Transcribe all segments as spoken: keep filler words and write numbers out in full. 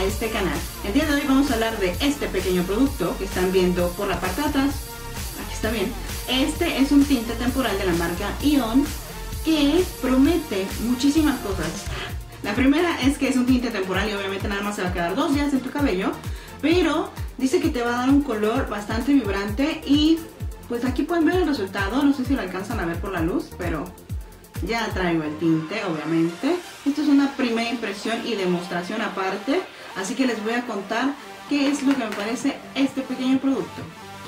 este canal. El día de hoy vamos a hablar de este pequeño producto que están viendo por la parte de atrás. Aquí está bien. Este es un tinte temporal de la marca Ion que promete muchísimas cosas. La primera es que es un tinte temporal y obviamente nada más se va a quedar dos días en tu cabello, pero dice que te va a dar un color bastante vibrante y pues aquí pueden ver el resultado. No sé si lo alcanzan a ver por la luz, pero ya traigo el tinte, obviamente. Esto es una primera impresión y demostración aparte, así que les voy a contar qué es lo que me parece este pequeño producto.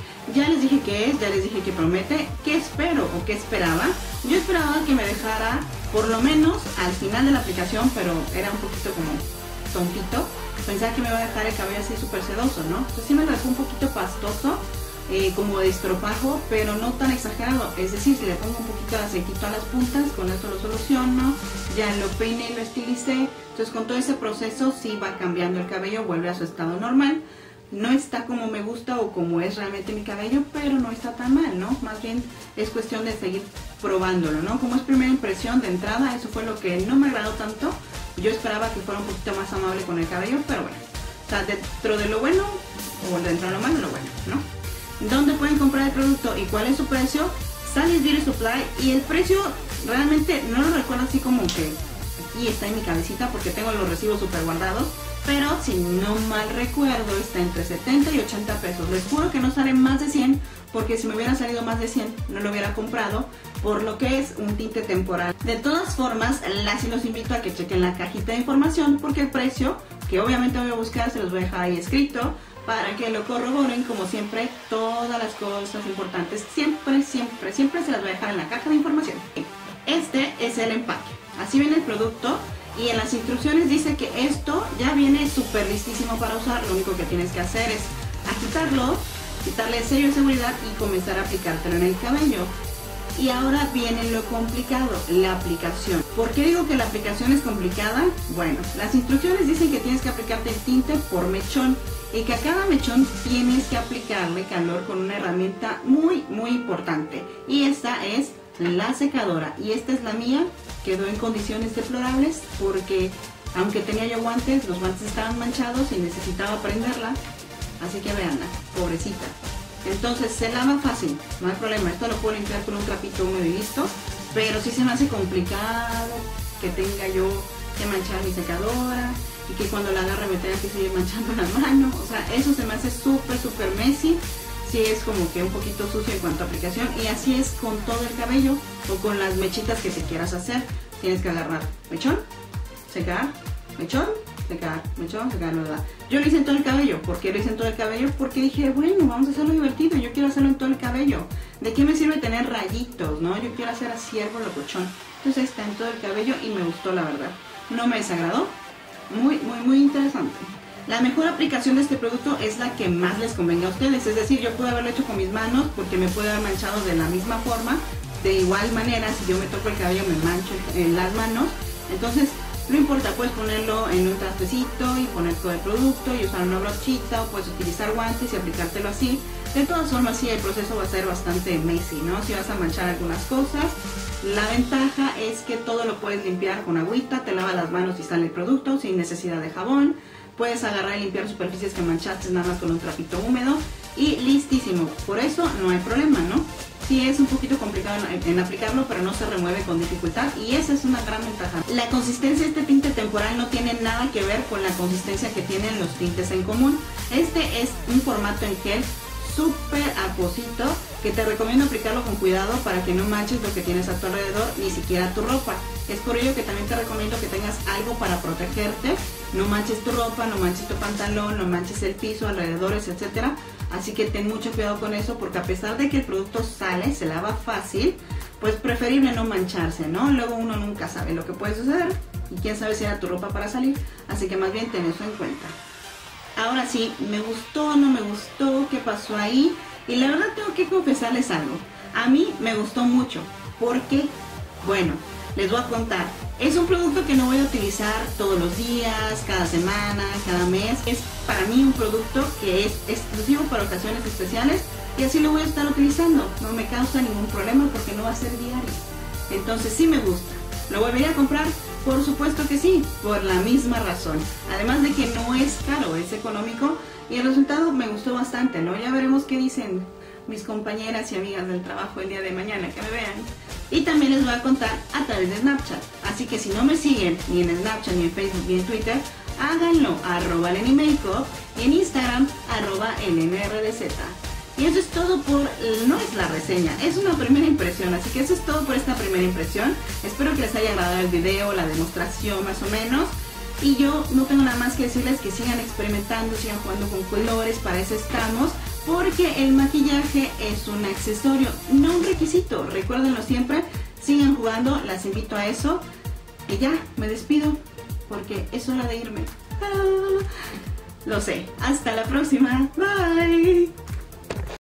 Ya les dije qué es, ya les dije que promete, qué espero o qué esperaba. Yo esperaba que me dejara por lo menos al final de la aplicación, pero era un poquito como tontito. Pensaba que me iba a dejar el cabello así súper sedoso, ¿no? Entonces sí me lo dejó un poquito pastoso, eh, como de estropajo, pero no tan exagerado. Es decir, si le pongo un poquito de aceitito a las puntas, con esto lo soluciono. Ya lo peiné y lo estilicé. Entonces con todo ese proceso sí va cambiando el cabello, vuelve a su estado normal. No está como me gusta o como es realmente mi cabello, pero no está tan mal, ¿no? Más bien es cuestión de seguir probándolo, ¿no? Como es primera impresión de entrada, eso fue lo que no me agradó tanto. Yo esperaba que fuera un poquito más amable con el cabello, pero bueno. O sea, dentro de lo bueno, o dentro de lo malo, lo bueno, ¿no? ¿Dónde pueden comprar el producto y cuál es su precio? Sally's Beauty Supply, y el precio realmente no lo recuerdo así como que aquí está en mi cabecita porque tengo los recibos súper guardados. Pero si no mal recuerdo está entre setenta y ochenta pesos. Les juro que no sale más de cien, porque si me hubiera salido más de cien no lo hubiera comprado, por lo que es un tinte temporal. De todas formas, las y los invito a que chequen la cajita de información, porque el precio, que obviamente voy a buscar, se los voy a dejar ahí escrito para que lo corroboren. Como siempre, todas las cosas importantes siempre, siempre, siempre se las voy a dejar en la caja de información. Este es el empaque. Así viene el producto. Y en las instrucciones dice que esto ya viene súper listísimo para usar. Lo único que tienes que hacer es agitarlo, quitarle el sello de seguridad y comenzar a aplicártelo en el cabello. Y ahora viene lo complicado, la aplicación. ¿Por qué digo que la aplicación es complicada? Bueno, las instrucciones dicen que tienes que aplicarte el tinte por mechón y que a cada mechón tienes que aplicarle calor con una herramienta muy, muy importante. Y esta es la secadora, y esta es la mía. Quedó en condiciones deplorables porque aunque tenía yo guantes, los guantes estaban manchados y necesitaba prenderla, así que veanla, pobrecita. Entonces se lava fácil, no hay problema, esto lo puedo limpiar con un trapito húmedo y listo, pero sí se me hace complicado que tenga yo que manchar mi secadora y que cuando la agarre me tenga que seguir manchando la mano. O sea, eso se me hace súper súper messy. Sí, es como que un poquito sucio en cuanto a aplicación, y así es con todo el cabello o con las mechitas que te quieras hacer. Tienes que agarrar mechón, secar, mechón, secar, mechón, secar, ¿verdad? Yo lo hice en todo el cabello. ¿Por qué lo hice en todo el cabello? Porque dije, bueno, vamos a hacerlo divertido, yo quiero hacerlo en todo el cabello. ¿De qué me sirve tener rayitos, no? Yo quiero hacer así algo locochón. Entonces está en todo el cabello y me gustó, la verdad. No me desagradó, muy, muy, muy interesante. La mejor aplicación de este producto es la que más les convenga a ustedes. Es decir, yo pude haberlo hecho con mis manos porque me puede haber manchado de la misma forma. De igual manera, si yo me toco el cabello me mancho en las manos. Entonces, no importa, puedes ponerlo en un trastecito y poner todo el producto y usar una brochita, o puedes utilizar guantes y aplicártelo así. De todas formas, sí, el proceso va a ser bastante messy, ¿no? Si vas a manchar algunas cosas. La ventaja es que todo lo puedes limpiar con agüita, te lavas las manos y sale el producto sin necesidad de jabón. Puedes agarrar y limpiar superficies que manchaste nada más con un trapito húmedo y listísimo. Por eso no hay problema, ¿no? Sí es un poquito complicado en, en aplicarlo, pero no se remueve con dificultad y esa es una gran ventaja. La consistencia de este tinte temporal no tiene nada que ver con la consistencia que tienen los tintes en común. Este es un formato en gel súper acuosito que te recomiendo aplicarlo con cuidado para que no manches lo que tienes a tu alrededor, ni siquiera tu ropa. Es por ello que también te recomiendo que tengas algo para protegerte. No manches tu ropa, no manches tu pantalón, no manches el piso, alrededores, etcétera. Así que ten mucho cuidado con eso, porque a pesar de que el producto sale, se lava fácil, pues preferible no mancharse, ¿no? Luego uno nunca sabe lo que puede suceder y quién sabe si era tu ropa para salir, así que más bien ten eso en cuenta. Ahora sí, me gustó, no me gustó, qué pasó ahí, y la verdad tengo que confesarles algo. A mí me gustó mucho, porque, bueno, les voy a contar. Es un producto que no voy a utilizar todos los días, cada semana, cada mes. Es para mí un producto que es exclusivo para ocasiones especiales y así lo voy a estar utilizando. No me causa ningún problema porque no va a ser diario. Entonces sí me gusta. ¿Lo volvería a comprar? Por supuesto que sí, por la misma razón. Además de que no es caro, es económico y el resultado me gustó bastante, ¿no? Ya veremos qué dicen mis compañeras y amigas del trabajo el día de mañana, que me vean. Y también les voy a contar a través de Snapchat. Así que si no me siguen ni en Snapchat, ni en Facebook, ni en Twitter, háganlo, arroba Lenny Makeup, y en Instagram, arroba L N R D Z. Y eso es todo por, no es la reseña, es una primera impresión, así que eso es todo por esta primera impresión. Espero que les haya agradado el video, la demostración más o menos. Y yo no tengo nada más que decirles que sigan experimentando, sigan jugando con colores, para eso estamos. Porque el maquillaje es un accesorio, no un requisito, recuérdenlo siempre, sigan jugando, las invito a eso. Y ya, me despido, porque es hora de irme. Ah, lo sé, hasta la próxima, bye.